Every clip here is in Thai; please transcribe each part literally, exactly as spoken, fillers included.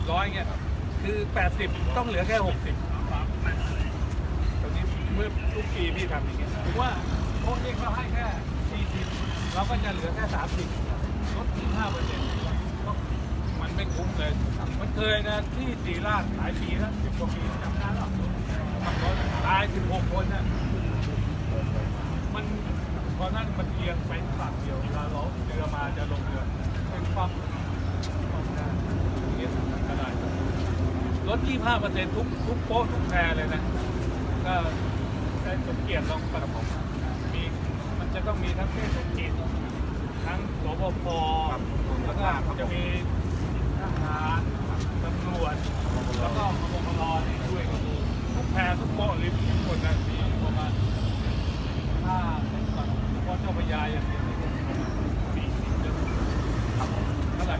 ร้อยเงี้ยคือแปดสิบต้องเหลือแค่หกสิบตอนนี้เมื่อทุกปีพี่ทำอย่างเงี้ยถือว่าโค้ชนี่เขาให้แค่สี่สิบเราก็จะเหลือแค่สามสิบลดถึงห้าเปอร์เซ็นต์มันไม่คุ้มเลยมันเคยนะที่ศรีราชหลายปีแล้วสิบกว่าปีจำได้หรอตายสิบหกคนนะมันตอนนั้นมันเอียงไปฝั่งเดียวเวลาเราเรือมาจะลงเรือเป็นความความได้เงี้ยก็ได้ลดยี่สิบห้าเปอร์เซ็นต์ทุกทุกโป๊ะทุกแพรเลยนะก็ได้สมเกียรติลองประผมมีมันจะต้องมีทั้งเทศกิจทั้งสปภแล้วก็จะมีทหารตำรวจแล้วก็มปลนี่ช่วยกันดูทุกแพรทุกโป๊ะริมทุกคนนะมีประมาณห้าเพราะเจ้าพญาอย่างนี้สี่สิบเท่าไหร่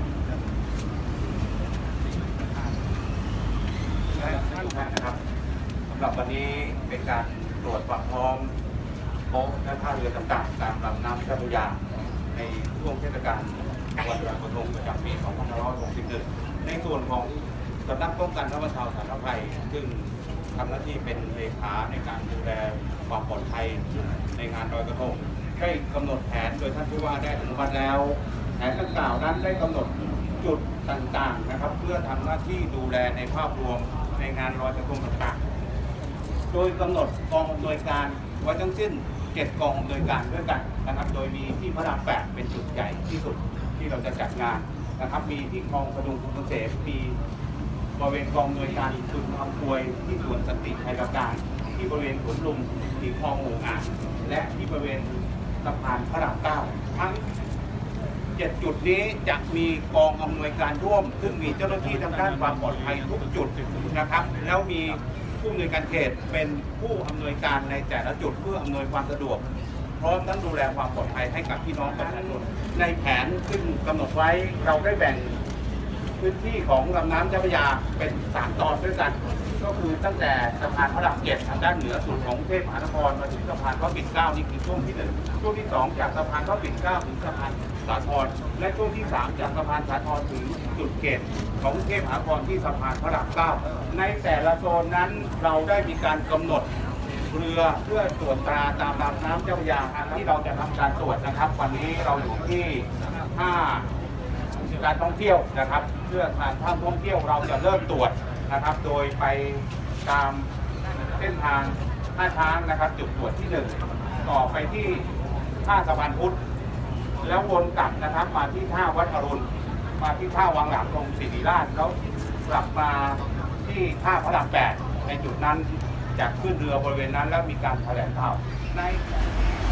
ท่านนะครับสำหรับวันนี้เป็นการตรวจความพร้อมโป๊ะและท่าเรือต่างๆตามลำน้ำเจ้าพระยาในช่วงเทศกาลวันลอยกระทงประจำปีสองพันห้าร้อยหกสิบเอ็ดในส่วนของสำนักป้องกันและบรรเทาสาธารณภัยซึ่งทำหน้าที่เป็นเลขาในการดูแลความปลอดภัยในงานลอยกระทงได้กำหนดแผนโดยท่านผู้ว่าได้อนุมัติแล้วแผนดังกล่าวนั้นได้กำหนดจุดต่างๆนะครับเพื่อทำหน้าที่ดูแลในภาพรวมในงานลอยกระทงต่างๆโดยกำหนดกองอำนวยการไว้ทั้งสิ้นเจ็ดกองอำนวยการด้วยกันนะครับโดยมีที่พระรามแปดเป็นจุดใหญ่ที่สุดที่เราจะจัดงานนะครับมีที่คลองพดุงกรุงเกษมมีบริเวณกองอำนวยการจุดอำนวยที่สวนสันติไทยประการที่บริเวณสวนลุมที่คลองหมู่อ่างและที่บริเวณสะพานพระรามเก้าทั้งเจ็ดจุดนี้จะมีกองอำนวยการร่วมซึ่งมีเจ้าหน้าที่ทางด้านความปลอดภัยทุกจุดนะครับแล้วมีผู้อำนวยการเขตเป็นผู้อำนวยการในแต่ละจุดเพื่ออำนวยความสะดวกพร้อมทั้งดูแลความปลอดภัยให้กับพี่น้องประชาชนในแผนซึ่งกำหนดไว้เราได้แบ่งพื้นที่ของลำน้ำเจ้าพระยาเป็นสามตอนด้วยกันก็คือตั้งแต่สะพานพระรามเจ็ดทางด้านเหนือสุดของกรุงเทพมหานครมาถึงสะพานพระปิ่นเกล้านี่คือช่วงที่หนึ่งช่วงที่สองจากสะพานพระปิ่นเกล้าถึงสะพานสาทรและช่วงที่สามจากสะพานสาทรถึงจุดเกตของกรุงเทพมหานครที่สะพานพระรามเก้าในแต่ละโซนนั้นเราได้มีการกำหนดเรือเพื่อตรวจตราตามลำน้ำเจ้าพระยาที่เราจะทำการตรวจนะครับวันนี้เราอยู่ที่ห้าการท่องเที่ยวนะครับเพื่อการท่องเที่ยวเราจะเริ่มตรวจนะครับโดยไปตามเส้นทางท่าช้างนะครับจุดตรวจที่หนึ่งต่อไปที่ท่าสะพานพุทธแล้ววนกลับนะครับมาที่ท่าวัดอรุณมาที่ท่าวังหลางตรงศิริราชแล้วกลับมาที่ท่าพระรามแปดในจุดนั้นจะขึ้นเรือบริเวณนั้นแล้วมีการแถลงข่าวใน